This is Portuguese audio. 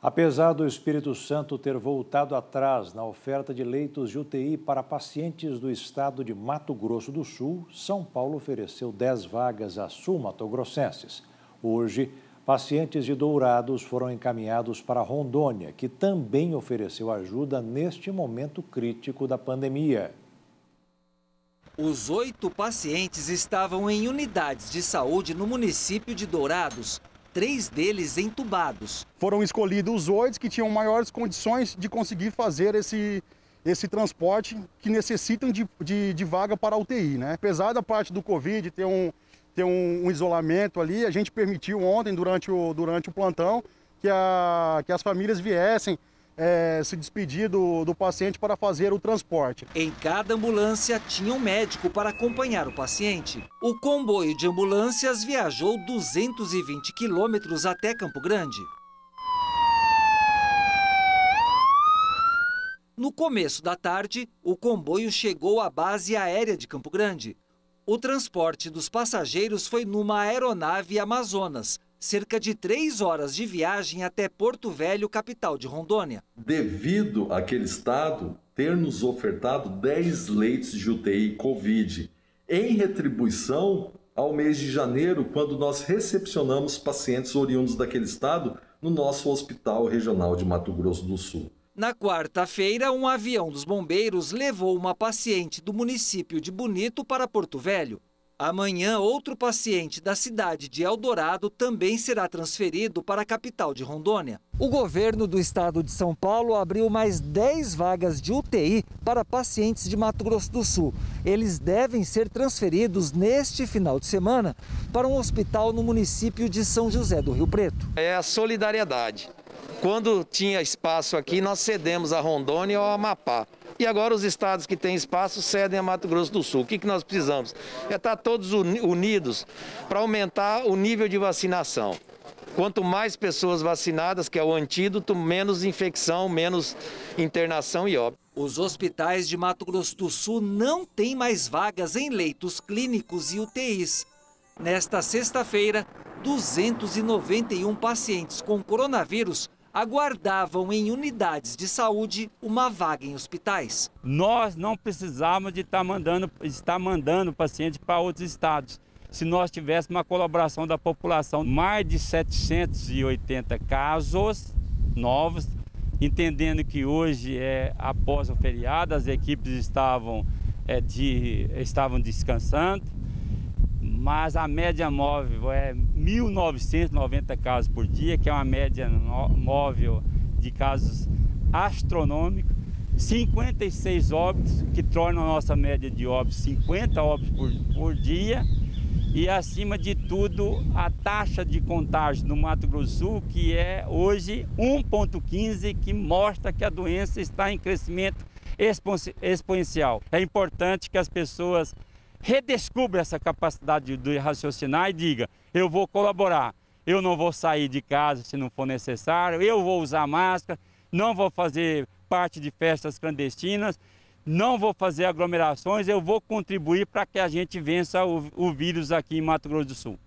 Apesar do Espírito Santo ter voltado atrás na oferta de leitos de UTI para pacientes do estado de Mato Grosso do Sul, São Paulo ofereceu 10 vagas a sul-matogrossenses. Hoje, pacientes de Dourados foram encaminhados para Rondônia, que também ofereceu ajuda neste momento crítico da pandemia. Os 8 pacientes estavam em unidades de saúde no município de Dourados. 3 deles entubados. Foram escolhidos os 8 que tinham maiores condições de conseguir fazer esse transporte que necessitam de vaga para a UTI, né? Apesar da parte do Covid ter um isolamento ali, a gente permitiu ontem, durante o plantão, que as famílias viessem se despedir do paciente para fazer o transporte. Em cada ambulância tinha um médico para acompanhar o paciente. O comboio de ambulâncias viajou 220 quilômetros até Campo Grande. No começo da tarde, o comboio chegou à base aérea de Campo Grande. O transporte dos passageiros foi numa aeronave Amazonas, cerca de 3 horas de viagem até Porto Velho, capital de Rondônia. Devido àquele estado ter nos ofertado 10 leitos de UTI Covid, em retribuição ao mês de janeiro, quando nós recepcionamos pacientes oriundos daquele estado no nosso Hospital Regional de Mato Grosso do Sul. Na quarta-feira, um avião dos bombeiros levou uma paciente do município de Bonito para Porto Velho. Amanhã, outro paciente da cidade de Eldorado também será transferido para a capital de Rondônia. O governo do estado de São Paulo abriu mais 10 vagas de UTI para pacientes de Mato Grosso do Sul. Eles devem ser transferidos neste final de semana para um hospital no município de São José do Rio Preto. É a solidariedade. Quando tinha espaço aqui, nós cedemos a Rondônia ou a Amapá. E agora os estados que têm espaço cedem a Mato Grosso do Sul. O que nós precisamos? É estar todos unidos para aumentar o nível de vacinação. Quanto mais pessoas vacinadas, que é o antídoto, menos infecção, menos internação e óbito. Os hospitais de Mato Grosso do Sul não têm mais vagas em leitos clínicos e UTIs. Nesta sexta-feira, 291 pacientes com coronavírus aguardavam em unidades de saúde uma vaga em hospitais. Nós não precisávamos de estar mandando pacientes para outros estados. Se nós tivéssemos uma colaboração da população, mais de 780 casos novos, entendendo que hoje após o feriado, as equipes estavam descansando, mas a média móvel é 1.990 casos por dia, que é uma média móvel de casos astronômicos, 56 óbitos, que tornam a nossa média de óbitos 50 óbitos por dia, e acima de tudo a taxa de contágio no Mato Grosso do Sul, que é hoje 1,15, que mostra que a doença está em crescimento exponencial. É importante que as pessoas redescubra essa capacidade de raciocinar e diga: eu vou colaborar, eu não vou sair de casa se não for necessário, eu vou usar máscara, não vou fazer parte de festas clandestinas, não vou fazer aglomerações, eu vou contribuir para que a gente vença o vírus aqui em Mato Grosso do Sul.